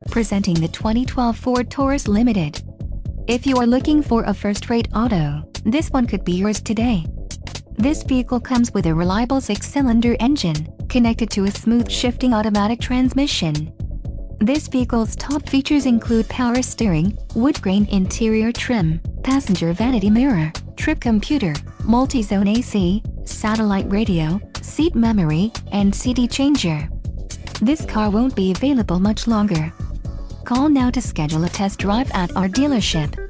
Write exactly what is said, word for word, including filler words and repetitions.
Presenting the twenty twelve Ford Taurus Limited. If you are looking for a first-rate auto, this one could be yours today. This vehicle comes with a reliable six-cylinder engine, connected to a smooth shifting automatic transmission. This vehicle's top features include power steering, wood grain interior trim, passenger vanity mirror, trip computer, multi-zone A C, satellite radio, seat memory, and C D changer. This car won't be available much longer. Call now to schedule a test drive at our dealership.